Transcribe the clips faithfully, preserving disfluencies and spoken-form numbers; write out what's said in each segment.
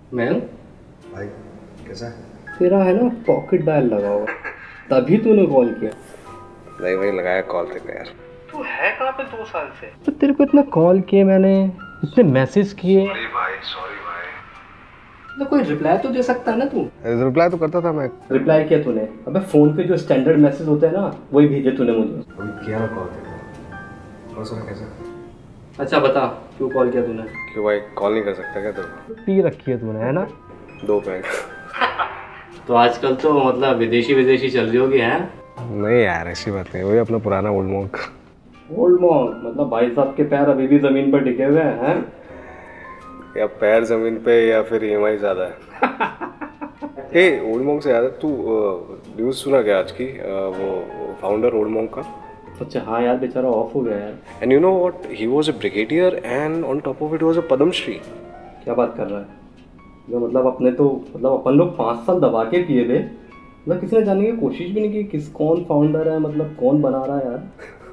मैं भाई कैसा है? तेरा है ना पॉकेट डायल लगा हुआ, तभी तूने कॉल किया। नहीं भाई लगाया कॉल तेरे को यार। तू है कहाँ पे दो साल से? तो तेरे को इतना कॉल किए मैंने, इतने मैसेज किए, सॉरी भाई सॉरी भाई। तो कोई रिप्लाई तो दे सकता है ना तू। रिप्लाई तो करता था मैं। रिप्लाई किया तूने? अबे फोन पे जो स्टैंडर्ड मैसेज होते हैं ना वही भेजे तूने मुझे। अभी किया ना कॉल तेरे को। और सुना कैसा? अच्छा बता क्यों कॉल किया तूने? क्यों भाई कॉल नहीं कर सकता क्या तेरे को? पी रखी है तूने है ना? दो पैक। तो आजकल तो मतलब विदेशी विदेशी चल रही होगी है? नहीं यार ऐसी बात नहीं, वही अपना पुराना ओल्ड मॉन्क। ओल्ड मॉन्क मतलब भाई साहब के पैर अभी भी जमीन पर टिके हुए हैं हैं? या पैर जमीन पे या फिर ईएमआई ज्यादा है। ए ओल्ड मॉन्क से याद है, तू न्यूज़ सुना क्या आज की? आ, वो फाउंडर ओल्ड मॉन्क का। अच्छा हाँ यार बेचारा ऑफ हो गया यार। And you know what, he was a brigadier and on top of it was a Padmashri. क्या बात कर रहा है? जो मतलब अपने तो मतलब अपन लोग पाँच साल दबा के पिए थे, मतलब किसी ने जानने की कोशिश भी नहीं की किस कौन फाउंडर है, मतलब कौन बना रहा है यार।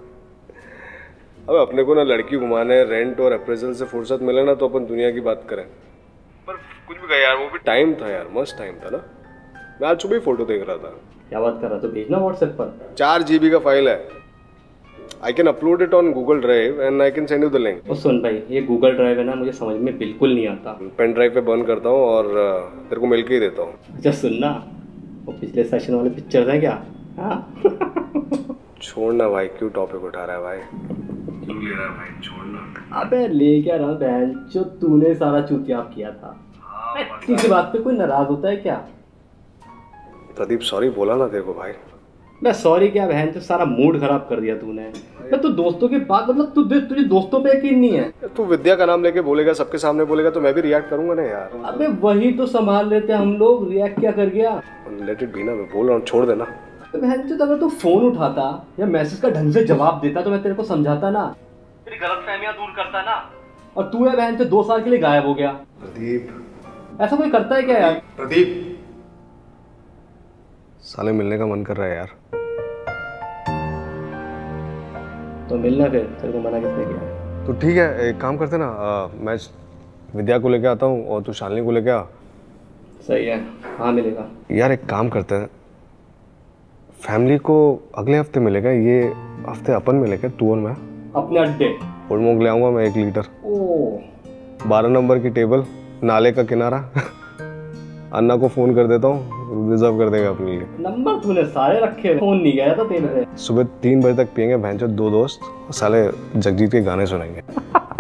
अब अपने को ना लड़की घुमाने, रेंट और अप्रेजल से फुर्सत मिले ना तो अपन दुनिया की बात करें। पर कुछ भी कहा यार, वो भी टाइम था यार, मस्त टाइम था ना। मैं आज सुबह ही फोटो देख रहा था। क्या बात कर रहा है? तो भेजना व्हाट्सएप पर। चार जीबी का फाइल है। I can upload it on Google Drive and I can send you the link. और सुन भाई, ये गूगल ड्राइव है ना, मुझे समझ में बिल्कुल नहीं आता। पेन ड्राइव पे बर्न करता हूँ और uh, तेरे को मिल के ही देता हूँ। अच्छा सुनना, वो पिछले सेशन वाले पिक्चर है क्या? हाँ छोड़ना भाई, क्यों टॉपिक उठा रहा है भाई? क्यों ले रहा है भाई? छोड़ना। अबे ले क्या रहा बहन जो तूने सारा चूतियाप किया था। किसी बात पे कोई नाराज होता है क्या? प्रदीप सॉरी बोला ना तेरे को भाई। मैं सॉरी क्या बहन, तो सारा मूड खराब कर दिया तूने। मैं तो दोस्तों की बात मतलब तू तुझे दोस्तों पे यकीन नहीं है? तू विद्या का नाम लेके बोलेगा, सबके सामने बोलेगा तो मैं भी रिएक्ट करूंगा ना यार। अबे वही तो संभाल लेते हम लोग, रिएक्ट क्या कर गया? लेट इट बी ना, मैं बोल रहा हूँ, छोड़ देना। तो बहन तो अगर तू फोन उठाता या मैसेज का ढंग से जवाब देता तो मैं तेरे को समझाता ना, तेरी गलतफहमियां दूर करता ना। और तू है बहन तो दो साल के लिए गायब हो गया। प्रदीप ऐसा कोई करता है क्या यार? प्रदीप साले मिलने का मन कर रहा है यार। तो मिलना फिर, तेरे को मना किसने किया? तो ठीक है, एक काम करते ना, आ, मैं विद्या को लेके आता हूँ और तू शालिनी को लेके आ। सही है, हाँ मिलेगा। यार एक काम करते हैं, फैमिली को अगले हफ्ते मिलेगा, ये हफ्ते अपन मिलेगा तू और मैं अपने अड्डे। ओल्ड मॉन्क ले आऊँगा मैं एक लीटर। ओह बारह नंबर की टेबल, नाले का किनारा। अन्ना को फोन कर देता हूँ, रिजर्व कर देगा अपने लिए। नंबर तूने सारे रखे, फोन नहीं गया था तेरे से। सुबह तीन बजे तक पियेंगे भैंचो दो दोस्त, साले जगजीत के गाने सुनेंगे।